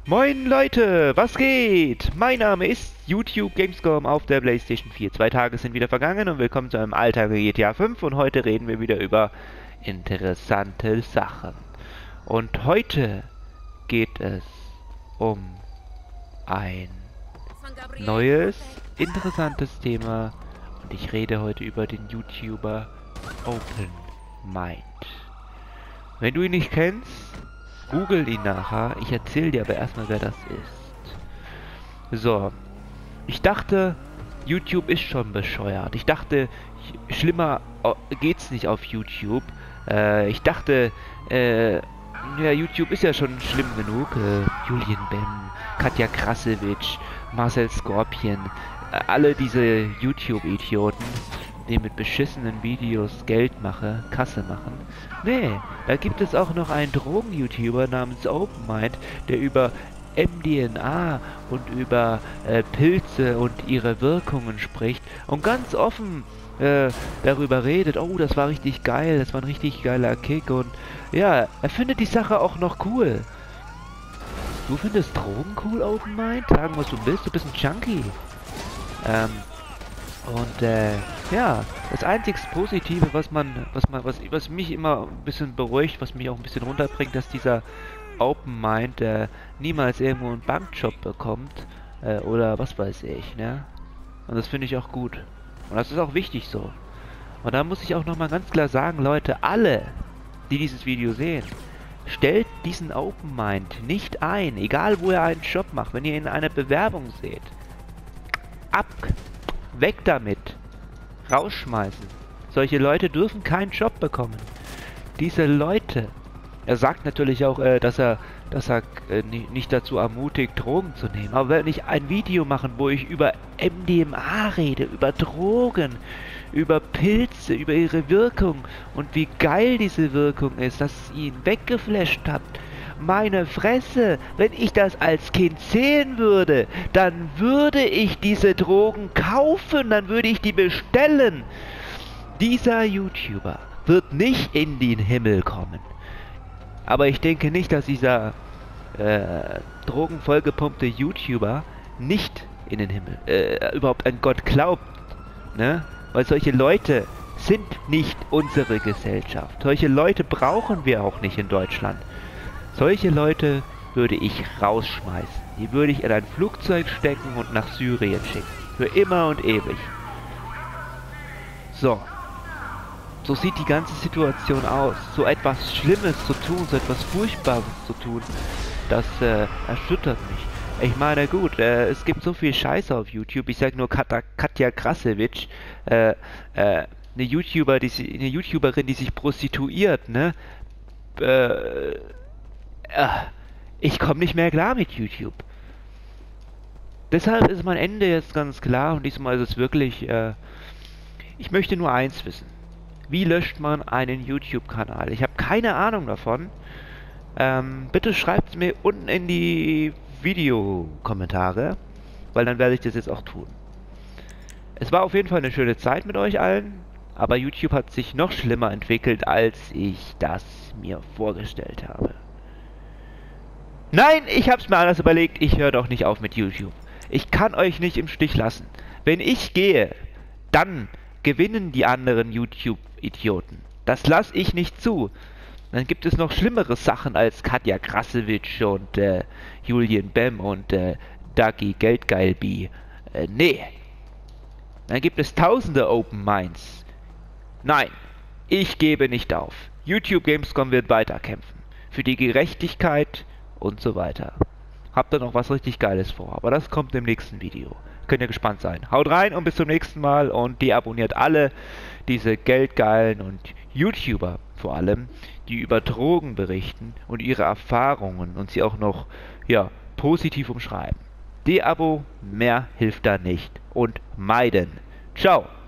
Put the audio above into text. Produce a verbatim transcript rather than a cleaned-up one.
Moin Leute, was geht? Mein Name ist YouTube Gamescom auf der PlayStation vier. Zwei Tage sind wieder vergangen und willkommen zu einem Alltag G T A fünf und heute reden wir wieder über interessante Sachen. Und heute geht es um ein neues, interessantes Thema und ich rede heute über den YouTuber OpenMind. Wenn du ihn nicht kennst, google ihn nachher. Ich erzähle dir aber erstmal, wer das ist. So. Ich dachte, YouTube ist schon bescheuert. Ich dachte, schlimmer geht's nicht auf YouTube. Äh, ich dachte, äh, ja, YouTube ist ja schon schlimm genug. Äh, Julian Bam, Katja Krasewitsch, Marcel Scorpion, äh, alle diese YouTube-Idioten, die mit beschissenen Videos Geld mache, Kasse machen. Nee, da gibt es auch noch einen Drogen-YouTuber namens OpenMind, der über M D M A und über äh, Pilze und ihre Wirkungen spricht und ganz offen äh, darüber redet. Oh, das war richtig geil, das war ein richtig geiler Kick und ja, er findet die Sache auch noch cool. Du findest Drogen cool, OpenMind? Sagen, was du bist, du bist ein Junkie. Ähm, Und äh, ja, das einzig Positive, was man, was man, was, was mich immer ein bisschen beruhigt, was mich auch ein bisschen runterbringt, dass dieser OpenMind äh, niemals irgendwo einen Bankjob bekommt äh, oder was weiß ich, ne? Und das finde ich auch gut. Und das ist auch wichtig so. Und da muss ich auch nochmal ganz klar sagen, Leute, alle, die dieses Video sehen, stellt diesen OpenMind nicht ein, egal wo er einen Job macht, wenn ihr ihn in einer Bewerbung seht. Ab! Weg damit! Rausschmeißen! Solche Leute dürfen keinen Job bekommen. Diese Leute... Er sagt natürlich auch, äh, dass er, dass er äh, nicht dazu ermutigt, Drogen zu nehmen. Aber wenn ich ein Video machen, wo ich über M D M A rede, über Drogen, über Pilze, über ihre Wirkung und wie geil diese Wirkung ist, dass sie ihn weggeflasht hat, meine Fresse, wenn ich das als Kind sehen würde, dann würde ich diese Drogen kaufen, dann würde ich die bestellen. Dieser YouTuber wird nicht in den Himmel kommen. Aber ich denke nicht, dass dieser äh, drogenvollgepumpte YouTuber nicht in den Himmel, äh, überhaupt an Gott glaubt, ne? Weil solche Leute sind nicht unsere Gesellschaft. Solche Leute brauchen wir auch nicht in Deutschland. Solche Leute würde ich rausschmeißen. Die würde ich in ein Flugzeug stecken und nach Syrien schicken. Für immer und ewig. So. So sieht die ganze Situation aus. So etwas Schlimmes zu tun, so etwas Furchtbares zu tun, das äh, erschüttert mich. Ich meine, gut, äh, es gibt so viel Scheiße auf YouTube. Ich sag nur Katja, Katja Krasewitsch, äh, äh, eine YouTuber, die eine YouTuberin, die sich prostituiert, ne? Äh, Ich komme nicht mehr klar mit YouTube. Deshalb ist mein Ende jetzt ganz klar und diesmal ist es wirklich, äh, ich möchte nur eins wissen. Wie löscht man einen YouTube-Kanal? Ich habe keine Ahnung davon. Ähm, bitte schreibt es mir unten in die Videokommentare, weil dann werde ich das jetzt auch tun. Es war auf jeden Fall eine schöne Zeit mit euch allen, aber YouTube hat sich noch schlimmer entwickelt, als ich das mir vorgestellt habe. Nein, ich hab's mir anders überlegt, ich höre doch nicht auf mit YouTube. Ich kann euch nicht im Stich lassen. Wenn ich gehe, dann gewinnen die anderen YouTube-Idioten. Das lasse ich nicht zu. Dann gibt es noch schlimmere Sachen als Katja Krasewitsch und äh, Julian Bam und äh, Dagi Geldgeilbi. Äh, nee. Dann gibt es tausende OpenMinds. Nein, ich gebe nicht auf. YouTube Gamescom wird weiterkämpfen. Für die Gerechtigkeit und so weiter. Habt ihr noch was richtig Geiles vor, aber das kommt im nächsten Video. Könnt ihr gespannt sein. Haut rein und bis zum nächsten Mal und deabonniert alle diese geldgeilen und YouTuber vor allem, die über Drogen berichten und ihre Erfahrungen und sie auch noch, ja, positiv umschreiben. Deabo, mehr hilft da nicht und meiden. Ciao!